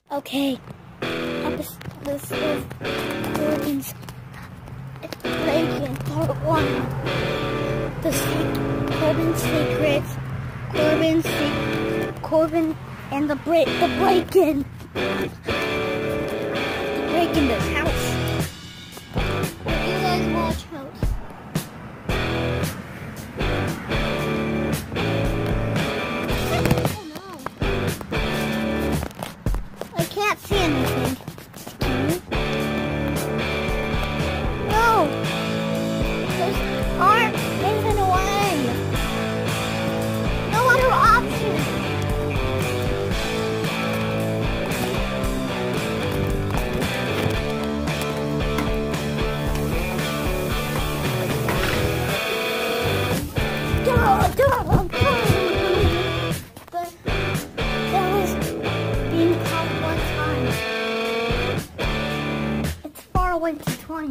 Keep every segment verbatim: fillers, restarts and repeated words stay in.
Okay, this, this is Corbin's Breaking Part one. The se- Corbin's Secrets, Corbin's se- Corbin and the break, the break-in, the break-in this house. You guys watch House. I can't see anything. Can you? No! There's aren't moving away. No other option. Go, go, go. That was being caught one time. It's far away to twenty.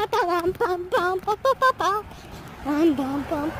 bum bum bum bum bum bum bum bum bum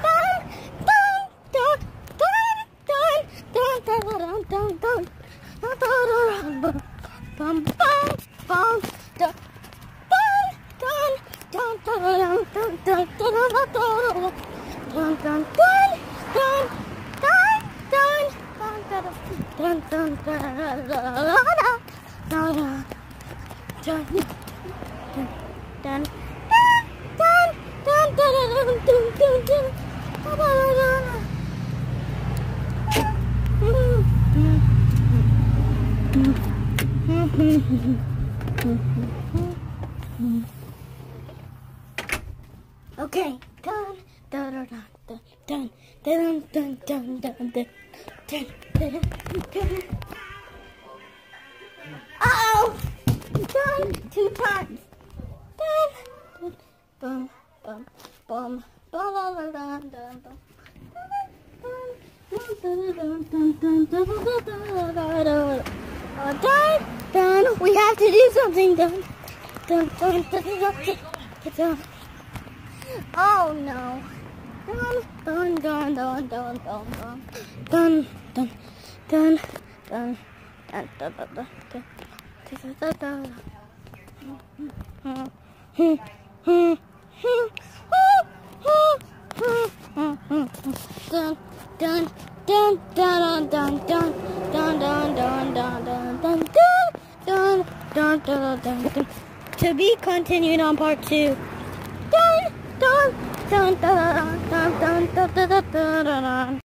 Okay, done, dun, dun, dun, dun, dun, dun, dun, dun, dun, dun, dun, dun. Uh-oh! Done two times. Done. Bum, bum, bum, bum, bum, bum, bum, bum. Uh, done, done. We have to do something. Done, done, done, done, done, done. Oh no. Done, done, done, done, done, done, done, done, done, done, done, done, done, done, done, done. Dun dun dun dun dun dun dun dun dun dun dun dun dun dun dun dun dun. To be continued on part two. Dun dun dun dun dun dun dun dun dun dun.